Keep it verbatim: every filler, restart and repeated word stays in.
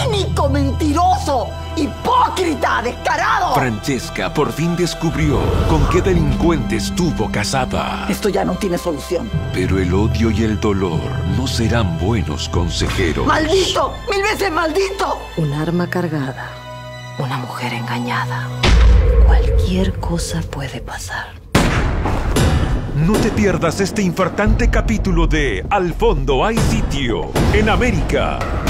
cínico, mentiroso, hipócrita, descarado. Francesca por fin descubrió con qué delincuente estuvo casada. Esto ya no tiene solución. Pero el odio y el dolor no serán buenos consejeros. ¡Maldito! ¡Mil veces maldito! Un arma cargada, una mujer engañada. Cualquier cosa puede pasar. No te pierdas este infartante capítulo de Al fondo hay sitio en América.